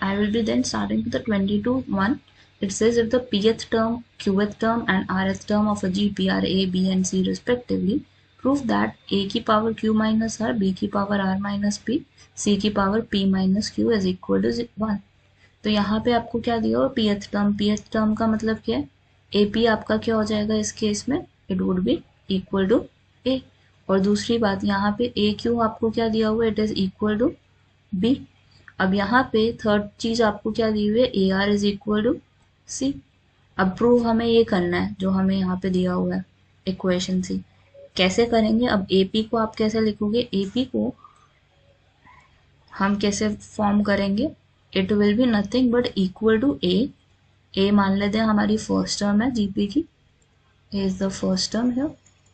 I will be then starting with the 22 one. It says if the pth term, qth term and rth term of a GP are a, b and c respectively, prove that a की power q minus r, b की power r minus p, c की power p minus q is equal to 1. तो यहाँ पे आपको क्या दिया हो, pth टर्म. pth टर्म का मतलब क्या है, ap आपका क्या हो जाएगा इस केस में, it would be equal to a. और दूसरी बात यहाँ पे ए क्यू आपको क्या दिया हुआ है, it is equal to B. अब यहाँ पे थर्ड चीज आपको क्या दी हुई है, A R is equal to C. अब प्रूव हमें ये करना है जो हमें यहाँ पे दिया हुआ है इक्वेशन सी. कैसे करेंगे, अब एपी को आप कैसे लिखोगे, एपी को हम कैसे फॉर्म करेंगे, it will be nothing but equal to A. A मान लेते हैं हमारी फर्स्ट टर्म है जीपी की, A is the first term है.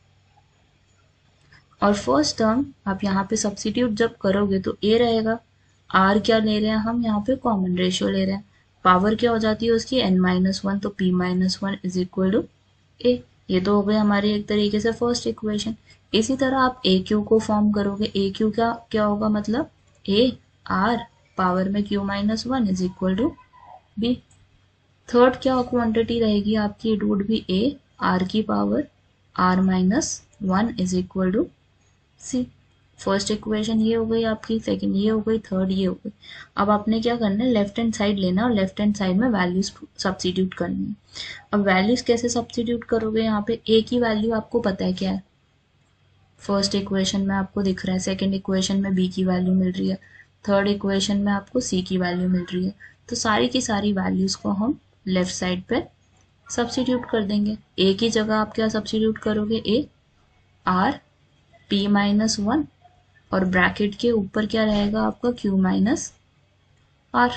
और फर्स्ट टर्म आप यहाँ पे सब्स्टिट्यूट जब करोगे तो ए रहेगा. आर क्या ले रहे हैं हम, यहाँ पे कॉमन रेशियो ले रहे हैं. पावर क्या हो जाती है उसकी, n-1, तो p-1 इज इक्वल टू ए. ये तो हो गई हमारी एक तरीके से फर्स्ट इक्वेशन. इसी तरह आप ए क्यू को फॉर्म करोगे. ए क्यू क्या होगा, मतलब ए आर पावर में q-1 is equal to B. Third क्या क्वांटिटी रहेगी आपकी, it would be A R की power r-1 is equal to C. First equation ये हो गई आपकी, सेकंड ये हो गई, थर्ड ये हो गई. अब आपने क्या करना है, लेफ्ट हैंड साइड लेना और लेफ्ट हैंड साइड में वैल्यूज सब्स्टिट्यूट करनी है. अब वैल्यूज कैसे सब्स्टिट्यूट करोगे, यहाँ पे ए की वैल्यू आपको पता है क्या है, फर्स्ट इक्वेशन में आपको दिख रहा है, सेकंड इक्वेशन में बी की वैल्यू मिल रही है, थर्ड इक्वेशन में आपको सी की वैल्यू मिल रही है. तो सारी की सारी वैल्यूज को हम लेफ्ट साइड पे सब्स्टिट्यूट कर देंगे. ए की जगह आप क्या सब्स्टिट्यूट करोगे, ए आर p-1 और ब्रैकेट के ऊपर क्या रहेगा आपका q-r.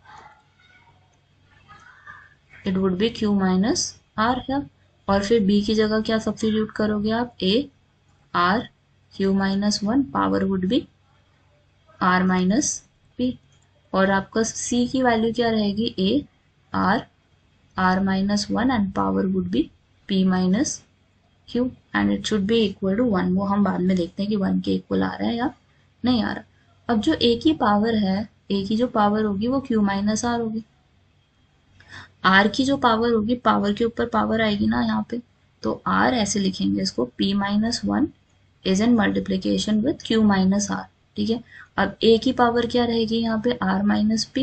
It would B q-r है. और फिर b की जगह क्या सब्स्टिट्यूट करोगे आप, a r q-1 power would be r-p. और आपका c की वैल्यू क्या रहेगी, a r r-1 and power would be p-q and it should be equal to 1. वो हम बाद में देखते हैं कि 1 के इक्वल आ रहा है या नहीं आ रहा. अब जो a की पावर है, a की जो पावर होगी वो q-r होगी. r की जो पावर होगी, पावर के ऊपर पावर आएगी ना यहाँ पे, तो r ऐसे लिखेंगे इसको, p-1 is in multiplication with q-r. ठीक है. अब a की पावर क्या रहेगी यहाँ पे, r-p.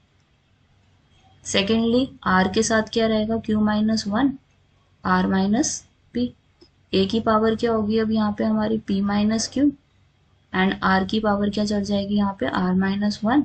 सेकेंडली r के साथ क्या रहेगा, q-1 r-p. a की पावर क्या होगी अब यहाँ पे हमारी p-q एंड r की पावर क्या चढ़ जाएगी यहाँ पे, r-1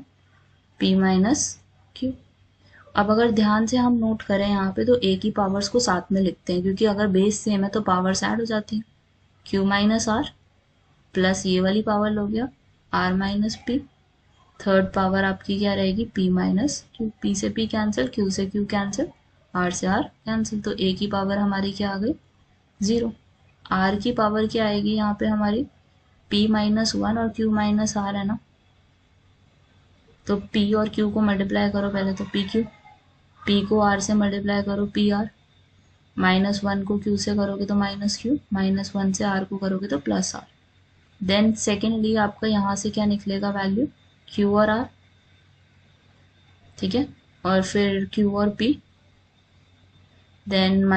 p-q. अब अगर ध्यान से हम नोट करें यहाँ पे, तो a की पावर्स को साथ में लिखते हैं, क्योंकि अगर बेस सेम है तो पावर्स ऐड हो जाती हैं. q-r प्लस ये वाली पावर हो गया r-p. थर्ड पावर आपकी क्या रहेगी, p-q. p से p कैंसिल, q से q कैंसिल, r से r कैंसिल. तो a की पावर हमारी क्या आ गई, 0. r की पावर क्या आएगी यहाँ पे हमारी, p-1 और q-r है ना, तो p और q को मल्टीप्लाई करो पहले, तो pq. p को r से मल्टीप्लाई करो, pr. -1 को q से करोगे तो -q, -1 से r को करोगे तो +r. देन सेकेंडली आपका यहाँ से क्या निकलेगा वैल्यू, q और r. ठीक है. और फिर q और p, then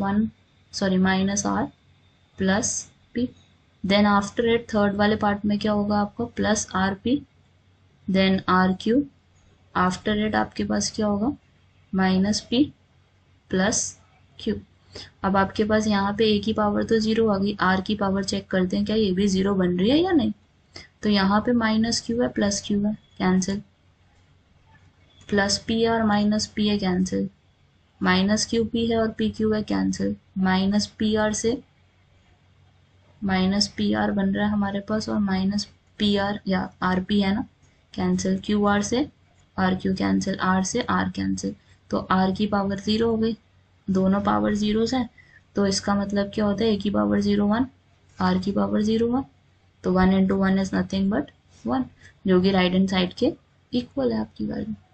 -r plus p. Then after it third वाले पार्ट में क्या होगा आपको, plus rp, then rq. After it आपके पास क्या होगा, -p प्लस q. अब आपके पास यहाँ पे a की पावर तो 0 आ गई, r की पावर चेक करते हैं क्या ये भी 0 बन रही है या नहीं. तो यहाँ पे -q है प्लस q है, कैंसिल. प्लस p है और माइनस p है, कैंसिल. -qp है और pq है, कैंसिल. -pr से -pr बन रहा है हमारे पास, और -pr या rp है ना, कैंसिल. qr से rq कैंसिल, r से r कैंसिल. तो r की पावर 0 हो गई, दोनों पावर 0 है. तो इसका मतलब क्या होता है, a की पावर 0 1, r की पावर 0 1. तो 1 × 1 इज नथिंग बट 1, जो कि राइट हैंड साइड के इक्वल है आपकी वैल्यू.